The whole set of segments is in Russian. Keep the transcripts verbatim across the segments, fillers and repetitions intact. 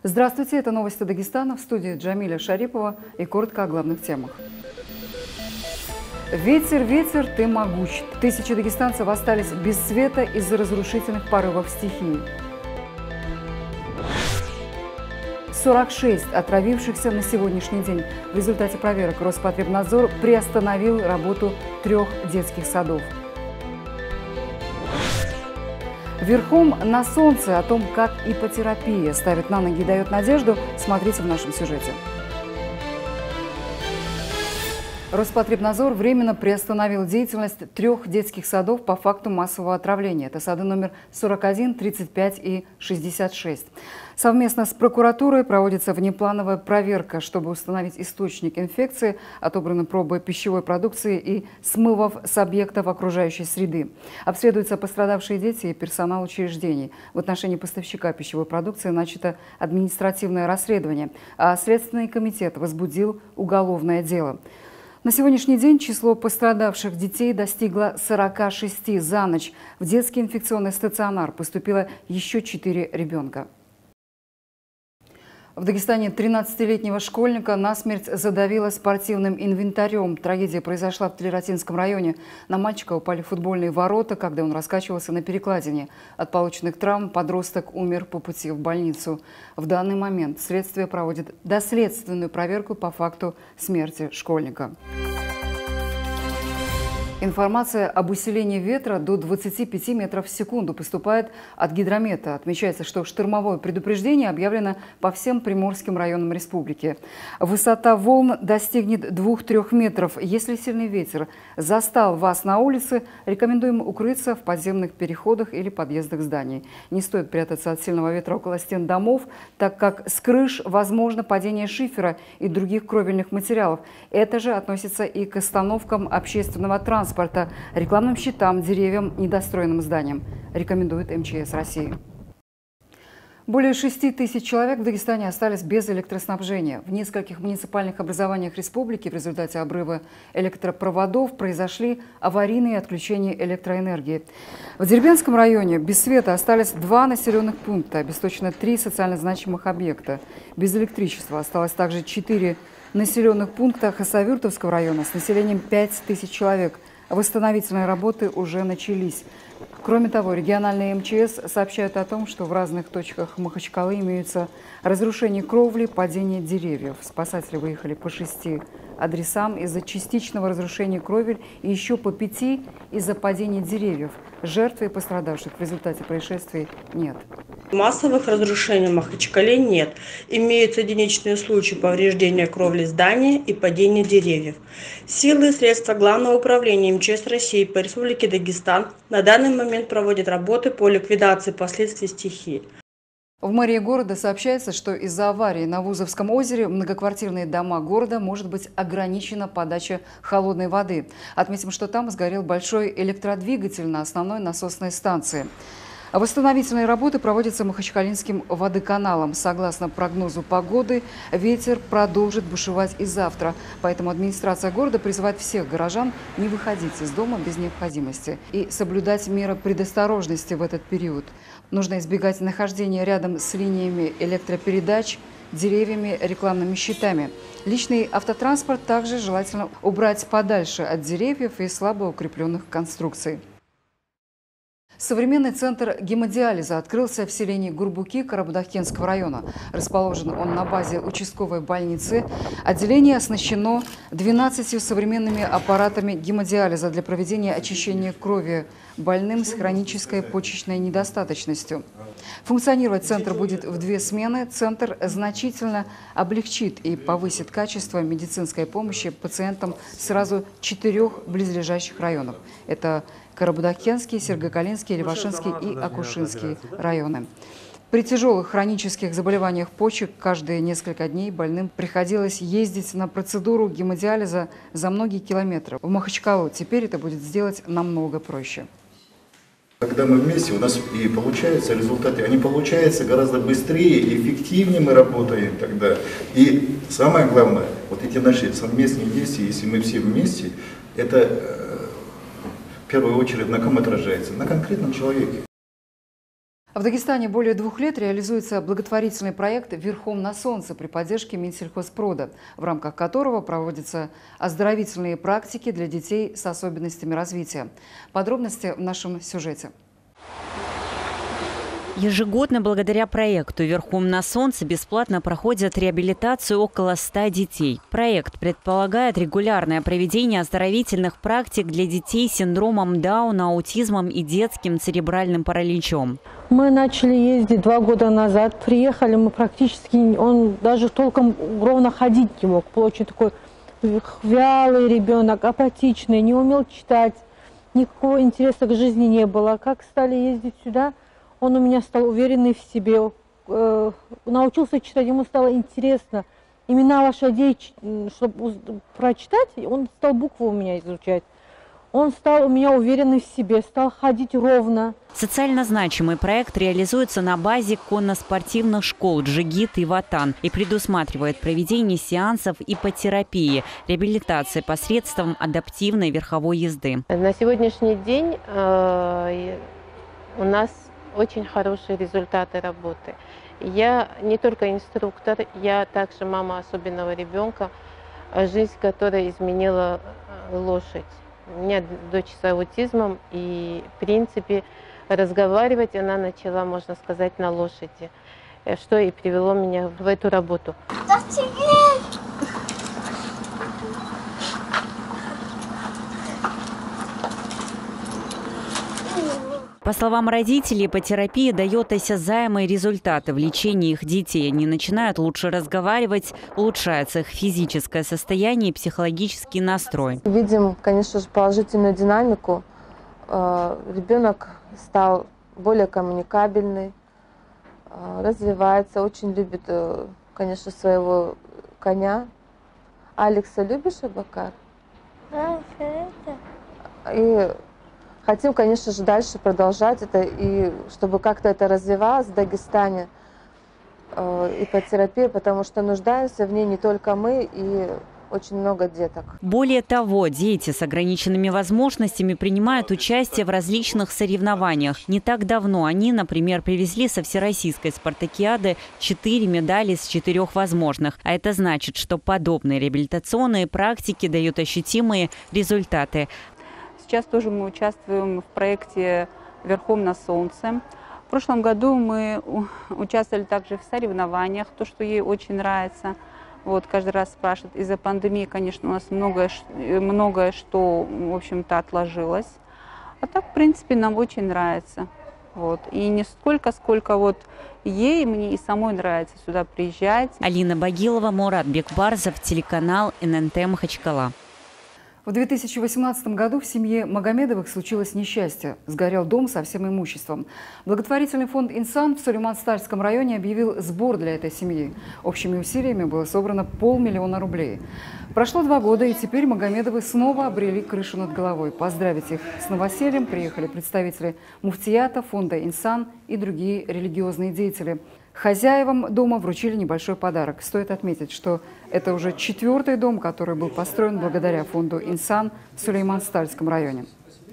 Здравствуйте, это новости Дагестана, в студии Джамиля Шарипова и коротко о главных темах. Ветер, ветер, ты могуч. Тысячи дагестанцев остались без света из-за разрушительных порывов стихии. сорок шесть отравившихся на сегодняшний день. В результате проверок Роспотребнадзор приостановил работу трех детских садов. Верхом на солнце, о том, как ипотерапия ставит на ноги и дает надежду, смотрите в нашем сюжете. Роспотребнадзор временно приостановил деятельность трех детских садов по факту массового отравления. Это сады номер сорок один, тридцать пять и шестьдесят шесть. Совместно с прокуратурой проводится внеплановая проверка, чтобы установить источник инфекции, отобраны пробы пищевой продукции и смывов с объектов окружающей среды. Обследуются пострадавшие дети и персонал учреждений. В отношении поставщика пищевой продукции начато административное расследование, а Следственный комитет возбудил уголовное дело. На сегодняшний день число пострадавших детей достигло сорока шести. За ночь в детский инфекционный стационар поступило еще четыре ребенка. В Дагестане тринадцатилетнего школьника насмерть задавило спортивным инвентарем. Трагедия произошла в Тлератинском районе. На мальчика упали футбольные ворота, когда он раскачивался на перекладине. От полученных травм подросток умер по пути в больницу. В данный момент следствие проводит доследственную проверку по факту смерти школьника. Информация об усилении ветра до двадцати пяти метров в секунду поступает от гидромета. Отмечается, что штормовое предупреждение объявлено по всем приморским районам республики. Высота волн достигнет двух-трёх метров. Если сильный ветер застал вас на улице, рекомендуем укрыться в подземных переходах или подъездах зданий. Не стоит прятаться от сильного ветра около стен домов, так как с крыш возможно падение шифера и других кровельных материалов. Это же относится и к остановкам общественного транспорта, рекламным щитам, деревьям, недостроенным зданиям, рекомендует эм че эс России. Более шести тысяч человек в Дагестане остались без электроснабжения. В нескольких муниципальных образованиях республики в результате обрыва электропроводов произошли аварийные отключения электроэнергии. В Дербенском районе без света остались два населенных пункта, обесточено три социально значимых объекта. Без электричества осталось также четыре населенных пункта Хасавюртовского района с населением пять тысяч человек. Восстановительные работы уже начались. Кроме того, региональные эм че эс сообщают о том, что в разных точках Махачкалы имеются разрушение кровли, падение деревьев. Спасатели выехали по шести адресам из-за частичного разрушения кровель и еще по пяти из-за падения деревьев. Жертв и пострадавших в результате происшествий нет. Массовых разрушений в Махачкале нет. Имеются единичные случаи повреждения кровли здания и падения деревьев. Силы и средства Главного управления эм че эс России по Республике Дагестан на данный момент проводят работы по ликвидации последствий стихии. В мэрии города сообщается, что из-за аварии на Вузовском озере в многоквартирные дома города может быть ограничена подача холодной воды. Отметим, что там сгорел большой электродвигатель на основной насосной станции. Восстановительные работы проводятся Махачкалинским водоканалом. Согласно прогнозу погоды, ветер продолжит бушевать и завтра. Поэтому администрация города призывает всех горожан не выходить из дома без необходимости и соблюдать меры предосторожности в этот период. Нужно избегать нахождения рядом с линиями электропередач, деревьями, рекламными щитами. Личный автотранспорт также желательно убрать подальше от деревьев и слабо укрепленных конструкций. Современный центр гемодиализа открылся в селении Гурбуки Карабудакенского района. Расположен он на базе участковой больницы. Отделение оснащено двенадцатью современными аппаратами гемодиализа для проведения очищения крови больным с хронической почечной недостаточностью. Функционировать центр будет в две смены. Центр значительно облегчит и повысит качество медицинской помощи пациентам сразу четырех близлежащих районов. Это Карабудакенский, Сергокалинский, Левашинский и Акушинский районы. При тяжелых хронических заболеваниях почек каждые несколько дней больным приходилось ездить на процедуру гемодиализа за многие километры. В Махачкалу теперь это будет сделать намного проще. Когда мы вместе, у нас и получаются результаты, они получаются гораздо быстрее и эффективнее мы работаем тогда. И самое главное, вот эти наши совместные действия, если мы все вместе, это в первую очередь на ком отражается? На конкретном человеке. В Дагестане более двух лет реализуется благотворительный проект «Верхом на солнце» при поддержке Минсельхозпрода, в рамках которого проводятся оздоровительные практики для детей с особенностями развития. Подробности в нашем сюжете. Ежегодно благодаря проекту «Верхом на солнце» бесплатно проходят реабилитацию около ста детей. Проект предполагает регулярное проведение оздоровительных практик для детей с синдромом Дауна, аутизмом и детским церебральным параличом. Мы начали ездить два года назад. Приехали мы практически, он даже толком ровно ходить не мог. Был очень такой вялый ребенок, апатичный, не умел читать. Никакого интереса к жизни не было. Как стали ездить сюда, он у меня стал уверенный в себе, э, научился читать, ему стало интересно. Имена лошадей, чтобы прочитать, он стал буквы у меня изучать. Он стал у меня уверенный в себе, стал ходить ровно. Социально значимый проект реализуется на базе конно-спортивных школ «Джигит» и «Ватан» и предусматривает проведение сеансов ипотерапии, реабилитации посредством адаптивной верховой езды. На сегодняшний день э, у нас очень хорошие результаты работы. Я не только инструктор, я также мама особенного ребенка, жизнь которой изменила лошадь. У меня дочь с аутизмом, и в принципе разговаривать она начала, можно сказать, на лошади, что и привело меня в эту работу. По словам родителей, ипотерапия дает осязаемые результаты в лечении их детей. Они начинают лучше разговаривать, улучшается их физическое состояние и психологический настрой. Видим, конечно же, положительную динамику. Ребенок стал более коммуникабельный, развивается, очень любит, конечно, своего коня. Алекса, любишь Абакар? Да, и хотим, конечно же, дальше продолжать это, и чтобы как-то это развивалось в Дагестане, э, ипотерапия, потому что нуждаемся в ней не только мы, и очень много деток. Более того, дети с ограниченными возможностями принимают участие в различных соревнованиях. Не так давно они, например, привезли со всероссийской спартакиады четыре медали с четырех возможных. А это значит, что подобные реабилитационные практики дают ощутимые результаты. Сейчас тоже мы участвуем в проекте «Верхом на солнце». В прошлом году мы участвовали также в соревнованиях, то, что ей очень нравится. Вот, каждый раз спрашивают. Из-за пандемии, конечно, у нас многое, многое что, в общем-то, отложилось. А так, в принципе, нам очень нравится. Вот. И не столько, сколько вот ей, мне и самой нравится сюда приезжать. Алина Багилова, Мурат Бекбарзов, телеканал эн эн тэ Махачкала. В две тысячи восемнадцатом году в семье Магомедовых случилось несчастье. Сгорел дом со всем имуществом. Благотворительный фонд «Инсан» в Сулейман-Стальском районе объявил сбор для этой семьи. Общими усилиями было собрано полмиллиона рублей. Прошло два года, и теперь Магомедовы снова обрели крышу над головой. Поздравить их с новосельем приехали представители муфтията, фонда «Инсан» и другие религиозные деятели. Хозяевам дома вручили небольшой подарок. Стоит отметить, что это уже четвертый дом, который был построен благодаря фонду «Инсан» в Сулейман-Стальском районе.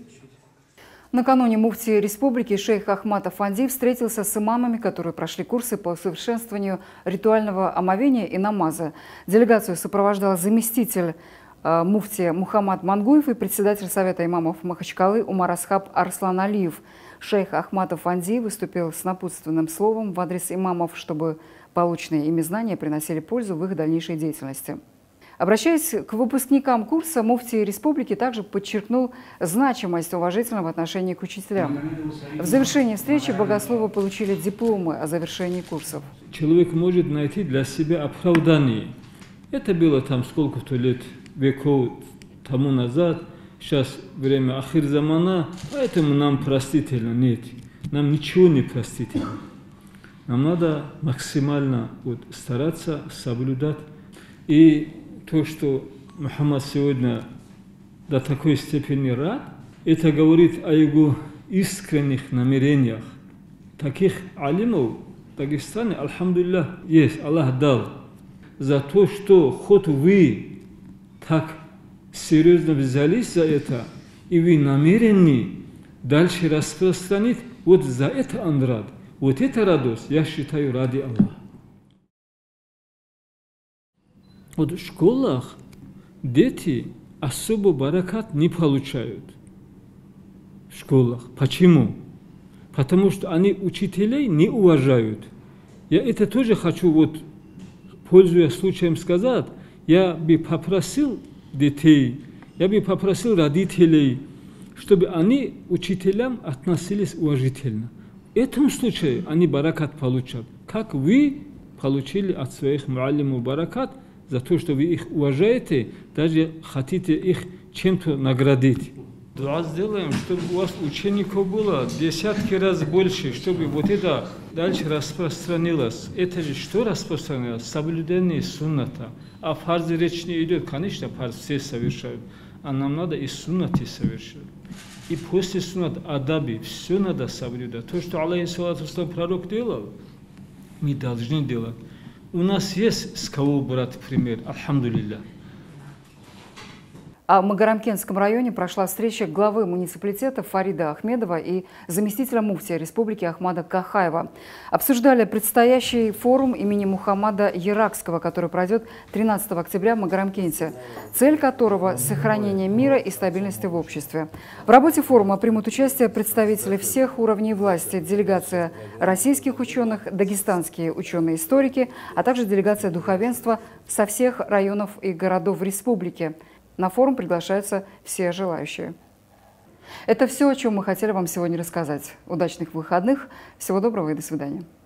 Накануне муфти республики шейх Ахмад Афанди встретился с имамами, которые прошли курсы по усовершенствованию ритуального омовения и намаза. Делегацию сопровождал заместитель э, муфтия Мухаммад Мангуев и председатель Совета имамов Махачкалы Умар Асхаб Арслан Алиев. Шейх Ахмад Афанди выступил с напутственным словом в адрес имамов, чтобы полученные ими знания приносили пользу в их дальнейшей деятельности. Обращаясь к выпускникам курса, муфти республики также подчеркнул значимость уважительного отношения к учителям. В завершении встречи богословы получили дипломы о завершении курсов. Человек может найти для себя оправдание. Это было там сколько-то лет, веков тому назад. Сейчас время ахир замана, поэтому нам простительно нет. Нам ничего не простительно. Нам надо максимально вот, стараться соблюдать. И то, что Мухаммад сегодня до такой степени рад, это говорит о его искренних намерениях. Таких алимов в Дагестане, альхамдулиллах, есть, Аллах дал. За то, что хоть вы так серьезно взялись за это, и вы намерены дальше распространить, вот за это он рад. Вот эта радость, я считаю, ради Аллаха. Вот в школах дети особо баракат не получают. В школах. Почему? Потому что они учителей не уважают. Я это тоже хочу, вот, пользуясь случаем сказать, я бы попросил детей, я бы попросил родителей, чтобы они учителям относились уважительно. В этом случае они баракат получат. Как вы получили от своих муаллимов баракат за то, что вы их уважаете, даже хотите их чем-то наградить. Дуа сделаем, чтобы у вас учеников было десятки раз больше, чтобы вот это дальше распространилось. Это же что распространилось? Соблюдение сунната. А фарз речь не идет, конечно, фарз все совершают. А нам надо и суннаты совершать. И после суннат адаби все надо соблюдать. То, что алейхиссалату вассалам пророк делал, мы должны делать. У нас есть с кого брать пример, альхамдулилля. А в Магарамкентском районе прошла встреча главы муниципалитета Фарида Ахмедова и заместителя муфтия республики Ахмада Кахаева. Обсуждали предстоящий форум имени Мухаммада Яракского, который пройдет тринадцатого октября в Магарамкенте, цель которого – сохранение мира и стабильности в обществе. В работе форума примут участие представители всех уровней власти, делегация российских ученых, дагестанские ученые-историки, а также делегация духовенства со всех районов и городов республики. На форум приглашаются все желающие. Это все, о чем мы хотели вам сегодня рассказать. Удачных выходных, всего доброго и до свидания.